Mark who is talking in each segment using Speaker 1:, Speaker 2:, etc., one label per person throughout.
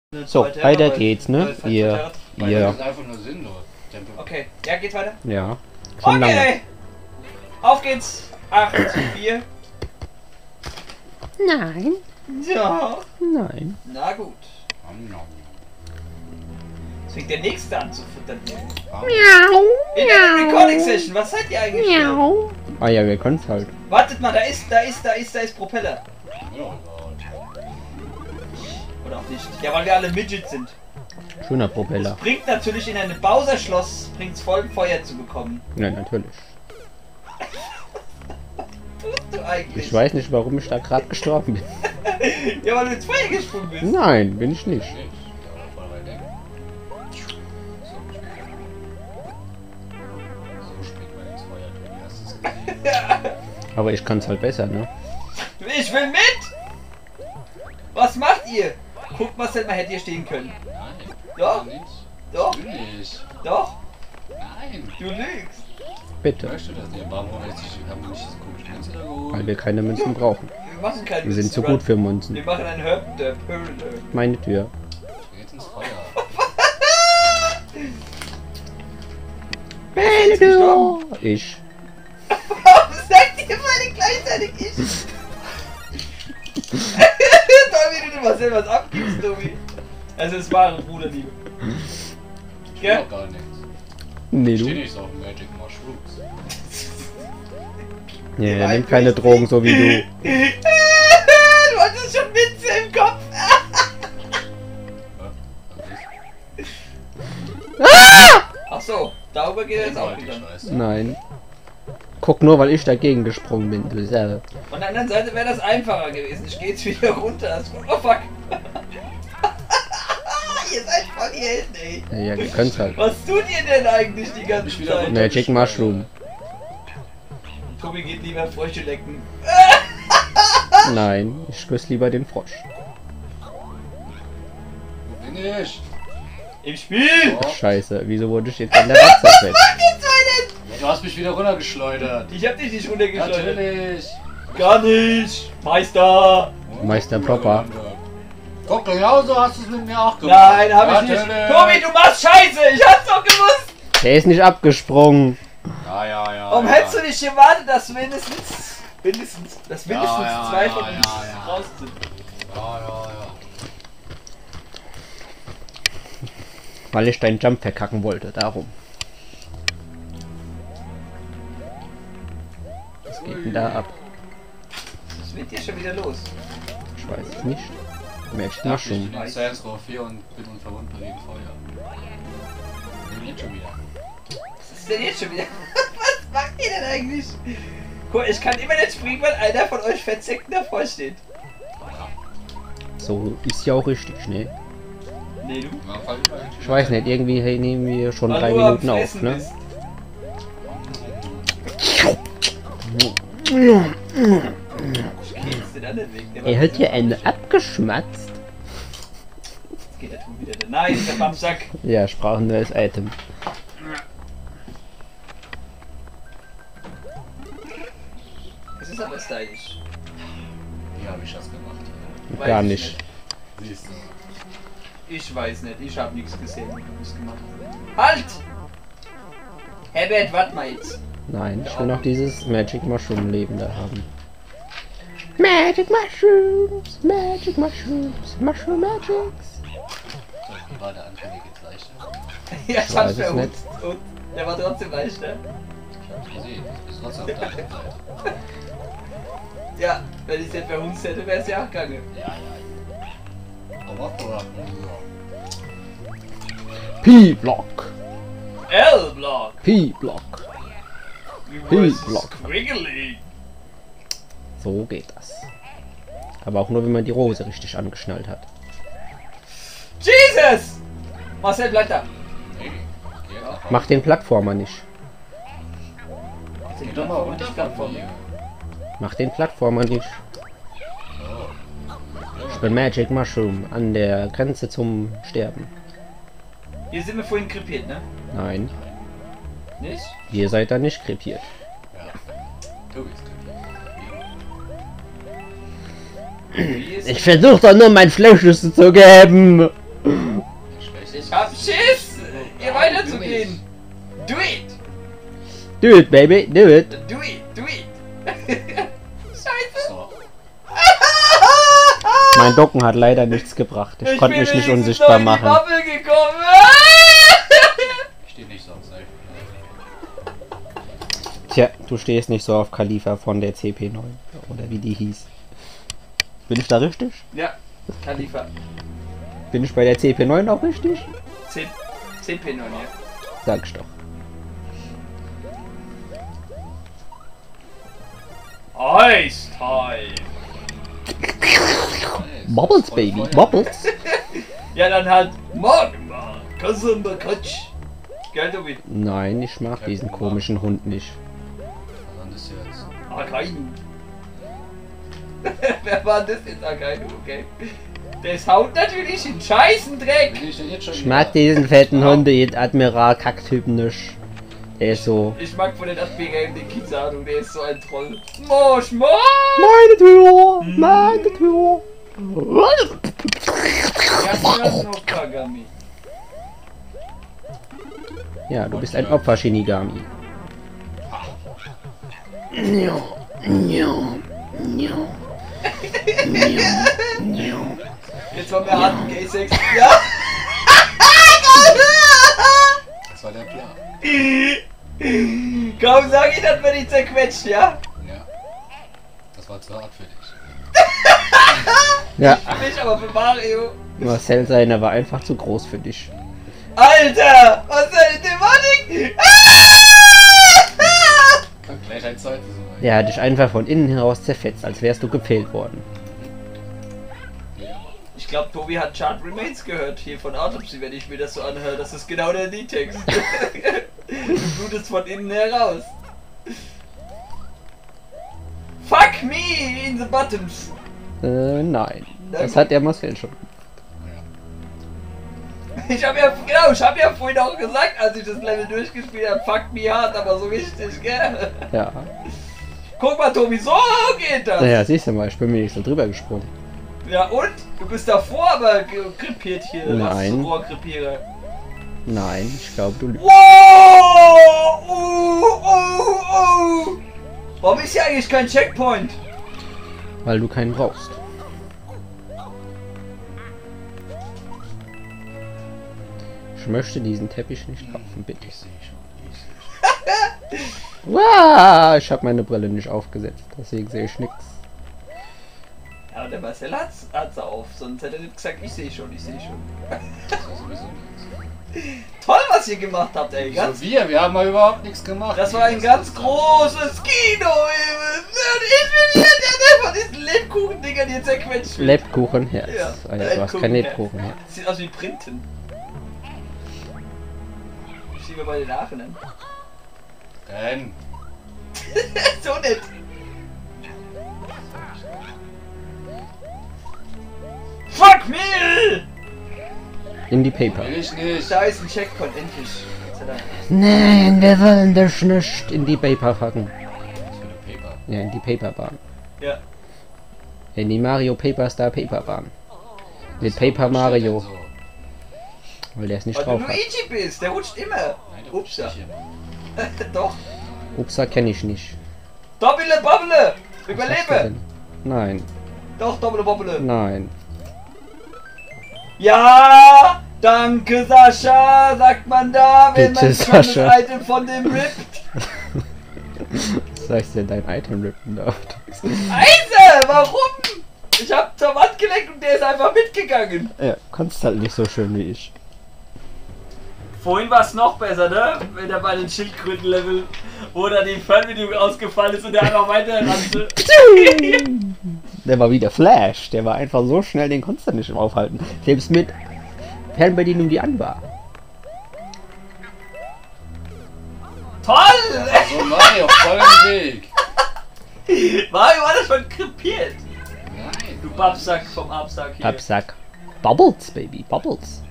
Speaker 1: So, weiter geht's, ne? Ihr.
Speaker 2: Das ist einfach nur sinnlos.
Speaker 3: Okay, ja, geht's weiter?
Speaker 1: Ja. Schon lange.
Speaker 3: Okay! Auf geht's! 8, 4.
Speaker 1: Nein.
Speaker 3: Ja.
Speaker 1: Nein.
Speaker 3: Na gut. Jetzt fängt der nächste an zu futtern.
Speaker 1: Miau.
Speaker 3: In der Recording Session, was seid ihr eigentlich?
Speaker 1: Miau. Ah ja, wir können's halt.
Speaker 3: Wartet mal, da ist Propeller. Oder auch nicht. Ja, weil wir alle Midget sind.
Speaker 1: Schöner Propeller.
Speaker 3: Bringt natürlich in einem Bowser-Schloss, bringt's voll Feuer zu bekommen.
Speaker 1: Ja, natürlich.
Speaker 3: Tust du eigentlich?
Speaker 1: Ich weiß nicht, warum ich da gerade gestorben bin.
Speaker 3: Ja, weil du ins Feuer gesprungen bist.
Speaker 1: Nein, bin ich nicht. Aber ich kann's halt besser, ne?
Speaker 3: Ich will mit! Was macht ihr? Guckt mal, mal hättet ihr stehen können.
Speaker 2: Nein.
Speaker 3: Doch?
Speaker 2: Nicht.
Speaker 3: Doch?
Speaker 2: Natürlich.
Speaker 3: Doch?
Speaker 2: Nein.
Speaker 3: Du lügst.
Speaker 1: Bitte.
Speaker 2: Weißt du das nicht? Warum haben wir nicht das komische Münze da geholt?
Speaker 1: Weil wir keine Münzen brauchen.
Speaker 3: Wir machen keine
Speaker 1: Wir sind
Speaker 3: Münzen,
Speaker 1: zu gut für Münzen.
Speaker 3: Wir machen einen Herb.
Speaker 1: Meine Tür.
Speaker 2: Ich geh jetzt ins Feuer.
Speaker 1: Meine Tür. Ich.
Speaker 3: Warum sagt ihr beide gleichzeitig ich? Toll, wie du dir mal selber was abgibst, Tobi. Also es wahre Bruderliebe.
Speaker 2: Ich
Speaker 3: Gell?
Speaker 2: will auch gar nichts.
Speaker 1: Nee,
Speaker 2: Ich steh
Speaker 1: du.
Speaker 2: nicht so auf Magic Mushrooms.
Speaker 1: Nee, er nimmt keine Drogen, so wie du.
Speaker 3: Du hattest schon Witze im Kopf. Ach so, darüber geht er jetzt auch wieder.
Speaker 1: Nein. Guck nur, weil ich dagegen gesprungen bin. Du selber.
Speaker 3: Von der anderen Seite wäre das einfacher gewesen. Ich gehe jetzt wieder runter. Oh fuck. Ihr seid voll die Helden, ey.
Speaker 1: Ja, ihr könnt's halt.
Speaker 3: Was tut ihr denn eigentlich die ganze Zeit?
Speaker 1: Magic Mushroom.
Speaker 3: Tobi geht lieber Frösche lecken.
Speaker 1: Nein, ich küsse lieber den Frosch.
Speaker 2: Wo bin ich?
Speaker 3: Im Spiel!
Speaker 1: Ach, scheiße, wieso wurde ich jetzt an der Wasser fest?
Speaker 2: Ja, du hast mich wieder runtergeschleudert.
Speaker 3: Ich hab dich nicht runtergeschleudert.
Speaker 2: Natürlich.
Speaker 3: Gar nicht! Meister!
Speaker 1: Meister Plopper.
Speaker 2: Guck, genauso hast du es mit mir auch gemacht.
Speaker 3: Nein, hab ich nicht. Tobi, du machst Scheiße! Ich hab's doch gewusst!
Speaker 1: Der ist nicht abgesprungen.
Speaker 2: Ja.
Speaker 3: Warum hättest du nicht gewartet, dass mindestens zwei von uns
Speaker 2: ja.
Speaker 3: raus sind?
Speaker 2: Ja.
Speaker 1: Weil ich deinen Jump verkacken wollte, darum. Was geht denn da ab?
Speaker 3: Was wird hier schon wieder los?
Speaker 1: Ich weiß es nicht. Magic
Speaker 2: Ich
Speaker 1: Mushroom.
Speaker 2: bin in Science Row 4 und bin unverwundbar gegen Feuer. Ich bin jetzt schon wieder.
Speaker 3: Was ist denn jetzt schon wieder? Was macht ihr denn eigentlich? Guck, ich kann immer nicht springen, weil einer von euch Verzeckten davor steht.
Speaker 1: So ist ja auch richtig, ne?
Speaker 3: Nee, du?
Speaker 1: Ich weiß nicht, irgendwie hey, nehmen wir schon
Speaker 3: Weil
Speaker 1: 3
Speaker 3: du am
Speaker 1: Minuten auf,
Speaker 3: Fressen
Speaker 1: ne?
Speaker 3: bist. Ich geh jetzt den anderen Weg. Der
Speaker 1: Er
Speaker 3: war-
Speaker 1: hat hier eine abgeschmatzt.
Speaker 3: Jetzt geht der Ton wieder. Nein, der war am Sack.
Speaker 1: Ja, ich brauche ein neues Item.
Speaker 3: Es ist aber stylisch.
Speaker 2: Wie habe ich das gemacht hier?
Speaker 3: Weiß
Speaker 1: Gar
Speaker 3: ich
Speaker 1: nicht.
Speaker 2: Siehst du.
Speaker 3: Ich weiß nicht, ich habe nichts gesehen, wie du es gemacht hast. Halt! Herbert, warte mal jetzt.
Speaker 1: Nein, ich will noch dieses Magic Mushroom Leben da haben. Magic Mushrooms, Magic Mushrooms, Mushroom Magics.
Speaker 2: So, wie war der Anfang? Mir geht's leichter.
Speaker 3: Ja, ich
Speaker 1: weiß
Speaker 3: hab's
Speaker 1: es
Speaker 3: verhunzt. Und der war trotzdem leichter.
Speaker 2: Ich hab's gesehen. Du bist trotzdem auf der gleichen Seite.
Speaker 3: Ja, wenn ich es nicht verhunzt hätte, wäre es ja auch gegangen.
Speaker 2: Ja. Aber
Speaker 1: P-Block,
Speaker 3: L-Block.
Speaker 1: P-Block. P-Block.
Speaker 3: Squiggly.
Speaker 1: So geht das. Aber auch nur, wenn man die Rose richtig angeschnallt hat.
Speaker 3: Jesus! Marcel, bleib da.
Speaker 2: nee. Geh einfach.
Speaker 1: Mach den Plattformer nicht.
Speaker 2: Geh doch mal runter von mir.
Speaker 1: Mach den Plattformer nicht. Ich bin Magic Mushroom an der Grenze zum Sterben.
Speaker 3: Hier sind wir vorhin krepiert, ne?
Speaker 1: Nein,
Speaker 3: Nicht?
Speaker 1: ihr seid da nicht krepiert.
Speaker 2: Ja. Du bist
Speaker 3: Wie ist
Speaker 1: Ich versuche doch nur mein Fleischlüssel zu geben.
Speaker 2: Schlecht.
Speaker 3: Ich hab Schiss! Ihr weiterzugehen! Do it!
Speaker 1: Do it, baby, do it.
Speaker 3: Do it! Do it! Scheiße!
Speaker 2: So.
Speaker 1: Mein Docken hat leider nichts gebracht. Ich konnte mich nicht unsichtbar machen.
Speaker 3: Ich bin in die Bubble gekommen!
Speaker 2: Steht nicht so auf Seite.
Speaker 1: Tja, du stehst nicht so auf Khalifa von der CP9. Oder wie die hieß. Bin ich da richtig?
Speaker 3: Ja, Khalifa.
Speaker 1: Bin ich bei der CP9 auch richtig?
Speaker 3: 10 P9, ja.
Speaker 1: Sag ich doch.
Speaker 3: Ice Time!
Speaker 1: Bubbles, Baby, Bubbles.
Speaker 3: Ja, dann halt Magma! Kasumba Kutsch! Gell, Tobi?
Speaker 1: Nein, ich mag diesen komischen Hund nicht.
Speaker 2: Was ist jetzt?
Speaker 3: Akainu. Wer war das jetzt, Akainu? Okay. Das haut natürlich in Scheißendreck!
Speaker 2: Bin ich denn jetzt schon
Speaker 1: Ich mag diesen fetten Hund, den Admiral Kacktypen nicht. Der ist so.
Speaker 3: Ich mag von den Admirälen den Kizaru, der ist so ein Troll. Mosch, Mosch!
Speaker 1: Meine Tür! Meine Tür!
Speaker 3: noch Kagami.
Speaker 1: Ja, du bist ein Opfer, Shinigami.
Speaker 3: Jetzt waren wir harten Gay-Sex. Ja!
Speaker 2: Das war der Plan.
Speaker 3: Kaum sag ich, dass man dich zerquetscht, ja?
Speaker 2: Ja. Das war zu hart für dich.
Speaker 1: Ja,
Speaker 3: Nicht aber für Mario.
Speaker 1: Marcel seiner war einfach zu groß für dich.
Speaker 3: Alter! Was ist eine Thematik?
Speaker 2: Kann gleich ein zweites sein.
Speaker 1: Der hat dich einfach von innen heraus zerfetzt, als wärst du gepfählt worden.
Speaker 3: Ich glaube, Tobi hat Chart Remains gehört hier von Autopsy, wenn ich mir das so anhöre. Das ist genau der Liedtext. Du blutest von innen heraus. Fuck me in the buttons.
Speaker 1: Nein. Das hat der Marcel schon.
Speaker 3: Ich hab ja vorhin auch gesagt, als ich das Level durchgespielt habe, fuck me hart, aber so richtig, gell?
Speaker 1: Ja.
Speaker 3: Guck mal, Tobi, so geht das.
Speaker 1: Naja, siehst du mal, ich bin mir nicht so drüber gesprungen.
Speaker 3: Ja und? Du bist davor aber krepiert hier.
Speaker 1: Nein.
Speaker 3: Rohrkrepierer.
Speaker 1: Nein, ich glaube du lügst.
Speaker 3: Wow! Warum ist hier eigentlich kein Checkpoint?
Speaker 1: Weil du keinen brauchst. Ich möchte diesen Teppich nicht kaufen, bitte.
Speaker 2: Ich sehe schon.
Speaker 1: Wow, ich habe meine Brille nicht aufgesetzt, deswegen sehe ich nichts.
Speaker 3: Ja, der Marcel hat's auf, sonst hätte er nicht gesagt, ich sehe schon, ich sehe schon.
Speaker 2: Das war sowieso nichts.
Speaker 3: Toll, was ihr gemacht habt, ey.
Speaker 2: Wieso wir haben mal überhaupt nichts gemacht.
Speaker 3: Das war ein ganz großes Kino, ey. Und ich bin hier der von diesen Lebkuchen-Dingern hier zerquetscht.
Speaker 1: Lebkuchenherz.
Speaker 3: Ja,
Speaker 1: Ah, ja, du hast kein Lebkuchenherz.
Speaker 3: Sieht aus wie Printen. Ich sehe mir bei den Aachen an. So nett. Fuck me!
Speaker 1: In die Paper.
Speaker 2: Will ich nicht.
Speaker 3: Da ist ein Checkpoint, endlich. Gott sei Dank.
Speaker 1: Nein, wir wollen das nicht in die Paper packen.
Speaker 2: Was für eine Paper.
Speaker 1: Ja, in die Paperbahn.
Speaker 3: Ja.
Speaker 1: In die Mario Paper Star Paperbahn. Mit Paper Mario.
Speaker 2: So.
Speaker 1: Weil der es nicht
Speaker 3: Weil du
Speaker 1: drauf hat.
Speaker 3: Luigi bist, der rutscht immer.
Speaker 2: Nein, der
Speaker 3: Upsa.
Speaker 2: rutscht nicht immer.
Speaker 3: Doch.
Speaker 1: Upsa kenne ich nicht.
Speaker 3: Doppele Bobble!
Speaker 1: Was hast du
Speaker 3: Überlebe!
Speaker 1: denn? Nein,
Speaker 3: Doch, Doppele Bobble.
Speaker 1: nein.
Speaker 3: Ja! Danke, Sascha, sagt man da, wenn
Speaker 1: Bitte,
Speaker 3: man schon das
Speaker 1: Sascha.
Speaker 3: Item von dem rippt.
Speaker 1: Was sagst du denn dein Item rippen darf?
Speaker 3: Eise, warum? Ich hab zur Wand gelenkt und der ist einfach mitgegangen.
Speaker 1: Ja, kannst halt nicht so schön wie ich.
Speaker 3: Vorhin war es noch besser, ne? Wenn er bei den Schildkröten-Level, wo da die Fernbedienung ausgefallen ist und der einfach weiter rannte.
Speaker 1: Der war wie der Flash. Der war einfach so schnell, den konntest du nicht aufhalten. Selbst mit Fernbedienung, die an war.
Speaker 3: Toll!
Speaker 2: So Mario, voll im Weg.
Speaker 3: Mario war das schon krepiert.
Speaker 2: Nein.
Speaker 3: Du Babsack vom Absack hier.
Speaker 1: Absack. Bubbles, Baby, Bubbles.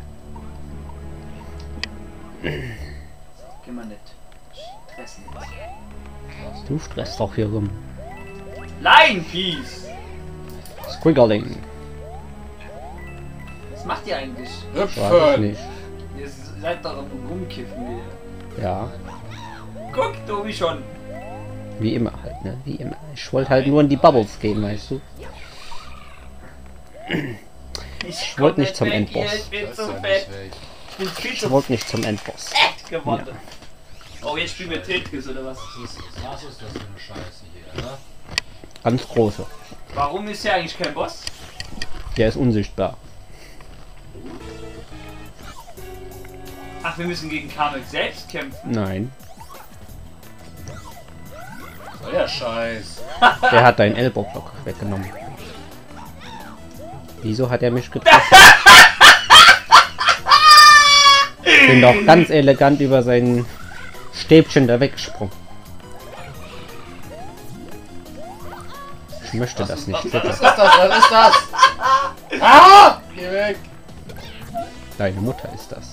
Speaker 3: Geh mal nicht. Stressen.
Speaker 1: Du stresst doch hier rum.
Speaker 3: Line Piece!
Speaker 1: Squiggling.
Speaker 3: Was macht ihr eigentlich?
Speaker 1: Weiß ich
Speaker 2: Hüpfen!
Speaker 1: nicht.
Speaker 3: Ihr seid doch am Rumkiffen wieder.
Speaker 1: Ja,
Speaker 3: Guck, Tobi schon.
Speaker 1: wie immer halt, ne? Wie immer. Ich wollte halt nur in die Bubbles gehen, weißt du?
Speaker 3: Ich
Speaker 1: wollte nicht zum Endboss.
Speaker 3: Ich bin
Speaker 2: Das
Speaker 3: zu
Speaker 2: ist ja
Speaker 3: fett.
Speaker 2: nicht weg.
Speaker 3: Ich bin viel
Speaker 1: Ich
Speaker 3: zu
Speaker 1: wollte nicht zum Endboss.
Speaker 3: fett geworden. Oh, jetzt spielen wir Tetris oder was?
Speaker 2: Was ist das für eine Scheiße hier, ne?
Speaker 1: Ganz große.
Speaker 3: Warum ist hier eigentlich kein Boss?
Speaker 1: Der ist unsichtbar.
Speaker 3: Ach, wir müssen gegen Kamek selbst kämpfen.
Speaker 1: Nein.
Speaker 2: Soll ja Scheiß.
Speaker 1: Der hat deinen Ellbogblock weggenommen. Wieso hat er mich getroffen? Ich bin doch ganz elegant über sein Stäbchen da weggesprungen. Ich möchte das nicht.
Speaker 2: Was ist das? Was ist das? Ah! Geh weg!
Speaker 1: Deine Mutter ist das.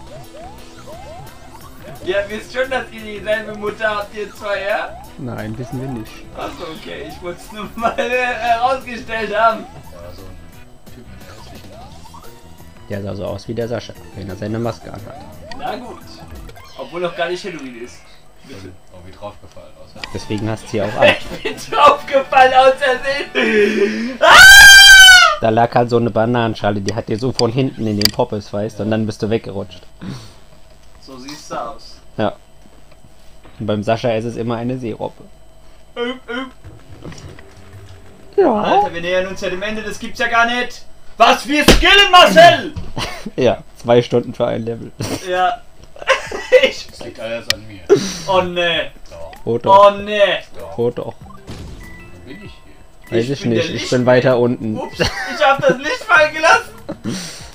Speaker 3: Ihr wisst schon, dass ihr dieselbe Mutter habt, ihr zwei, ja?
Speaker 1: Nein, wissen wir nicht.
Speaker 3: Achso, okay, ich wollte es nur mal herausgestellt haben.
Speaker 2: Ja, so ein Typ mit der hässlichen Nase.
Speaker 1: Der sah so aus wie der Sascha, wenn er seine Maske anhat.
Speaker 3: Na gut. Obwohl noch gar nicht Halloween ist. Bitte.
Speaker 2: Oh, wie draufgefallen aus.
Speaker 1: Deswegen hast du sie auch an.
Speaker 3: Ich bin draufgefallen aus Versehen.
Speaker 1: Da lag halt so eine Bananenschale, die hat dir so von hinten in den Poppes, weißt du, und dann bist du weggerutscht.
Speaker 3: So siehst du aus.
Speaker 1: Ja. Und beim Sascha ist es immer eine Seerobbe. Ja.
Speaker 3: Alter, wir nähern uns ja dem Ende, das gibt's ja gar nicht. Was wir skillen, Marcel!
Speaker 1: Ja, 2 Stunden für ein Level.
Speaker 3: Ja. Ich.
Speaker 2: Das liegt alles an mir.
Speaker 3: Oh ne.
Speaker 2: Doch,
Speaker 1: Oh doch,
Speaker 3: Oh ne.
Speaker 2: doch.
Speaker 1: oh doch.
Speaker 2: Wo bin ich hier?
Speaker 1: Weiß ich
Speaker 3: bin der
Speaker 1: nicht, ich
Speaker 3: Licht-
Speaker 1: bin weiter unten.
Speaker 3: Ups, ich hab das Licht fallen gelassen.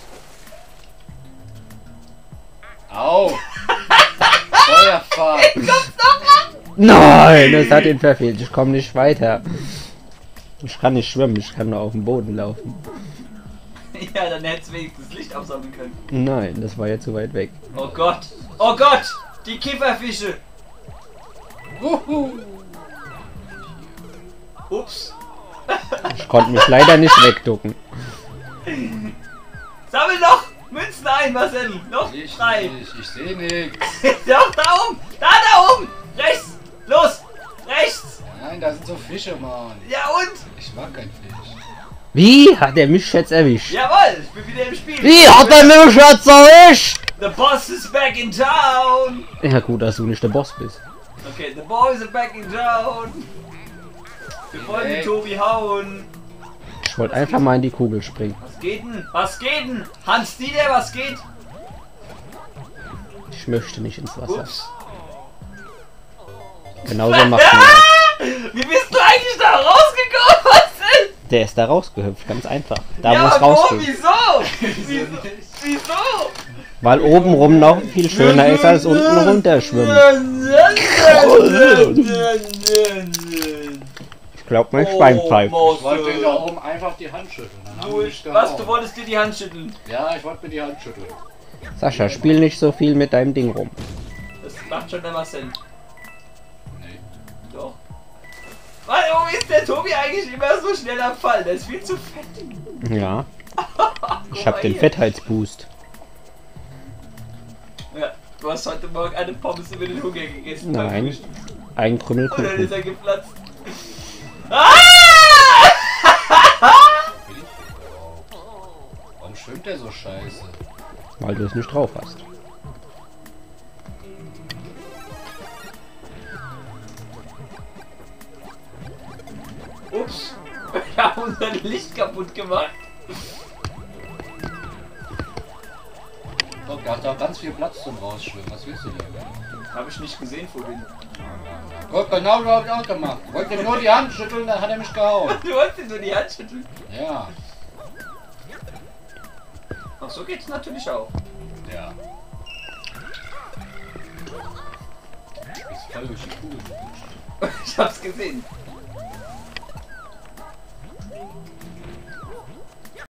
Speaker 2: Au! Feuerfahrt!
Speaker 1: Nein, das hat ihn verfehlt. Ich komme nicht weiter. Ich kann nicht schwimmen, ich kann nur auf dem Boden laufen.
Speaker 3: Ja, dann hättest du wenigstens Licht aufsammeln können.
Speaker 1: Nein, das war ja zu weit weg.
Speaker 3: Oh Gott. Oh Gott. Die Kifferfische.
Speaker 2: Wuhu!
Speaker 3: Ups.
Speaker 1: Ich konnte mich leider nicht wegducken.
Speaker 3: Sammel noch Münzen ein, Marcel. Noch
Speaker 2: Ich
Speaker 3: 3.
Speaker 2: nicht, ich sehe nichts.
Speaker 3: Doch, da oben. Da oben. Rechts. Los. Rechts.
Speaker 2: Nein, da sind so Fische, Mann.
Speaker 3: Ja und?
Speaker 2: Ich mag keinen Fisch.
Speaker 1: Wie hat er mich jetzt erwischt?
Speaker 3: Jawohl, ich bin wieder im Spiel.
Speaker 1: Wie hat er mich jetzt erwischt?
Speaker 3: The boss is back in town.
Speaker 1: Ja gut, dass du nicht der Boss bist.
Speaker 3: Okay, the boys are back in town. Wir wollen den Tobi hauen.
Speaker 1: Ich wollte einfach mal in die Kugel springen.
Speaker 3: Was geht denn? Was geht denn? Hans Dieter, was geht?
Speaker 1: Ich möchte nicht ins Wasser.
Speaker 3: Ups.
Speaker 1: Genauso macht man das.
Speaker 3: Wie bist du eigentlich da rausgekommen, Marcel?
Speaker 1: Der ist da rausgehüpft, ganz einfach. Da
Speaker 3: Ja,
Speaker 1: wo es
Speaker 3: aber wo?
Speaker 1: rausgeht.
Speaker 3: Wieso? Wieso?
Speaker 1: Weil oben rum noch viel schöner ist als unten runterschwimmen. Ich glaube, mein Schwein pfeift.
Speaker 2: Ich wollte da oben einfach die Hand schütteln. Dann haben die mich
Speaker 3: Was? Du
Speaker 2: gehauen.
Speaker 3: wolltest dir die Hand schütteln?
Speaker 2: Ja, ich wollte mir die Hand schütteln.
Speaker 1: Sascha, spiel nicht so viel mit deinem Ding rum.
Speaker 3: Das macht schon der Marcel.
Speaker 2: Nee.
Speaker 3: Doch. Warum ist der Tobi eigentlich immer so schnell am Fall? Der ist viel zu fett.
Speaker 1: Ja, ich
Speaker 3: Guck
Speaker 1: hab
Speaker 3: mal
Speaker 1: den
Speaker 3: hier.
Speaker 1: Fettheitsboost.
Speaker 3: Ja, du hast heute Morgen eine Pommes über den Hunger gegessen.
Speaker 1: Nein, ein Krümmel
Speaker 3: Und dann ist
Speaker 1: Kuchen.
Speaker 3: er geplatzt. Ah!
Speaker 2: Bin ich überhaupt? Warum schwimmt der so scheiße?
Speaker 1: Weil du es nicht drauf hast.
Speaker 3: Ups. Wir haben unser Licht kaputt gemacht.
Speaker 2: Guck, der hat da ganz viel Platz zum Rausschwimmen. Was willst du denn?
Speaker 3: Habe ich nicht gesehen vorhin.
Speaker 2: Guck, genau so hab ich auch gemacht. Wollte nur die Hand schütteln, dann hat er mich gehauen.
Speaker 3: Du wolltest nur die Hand schütteln.
Speaker 2: Ja.
Speaker 3: Ach, so geht's natürlich auch.
Speaker 2: Ja. Ist voll durch die Kugel gerutscht.
Speaker 3: Ich hab's gesehen.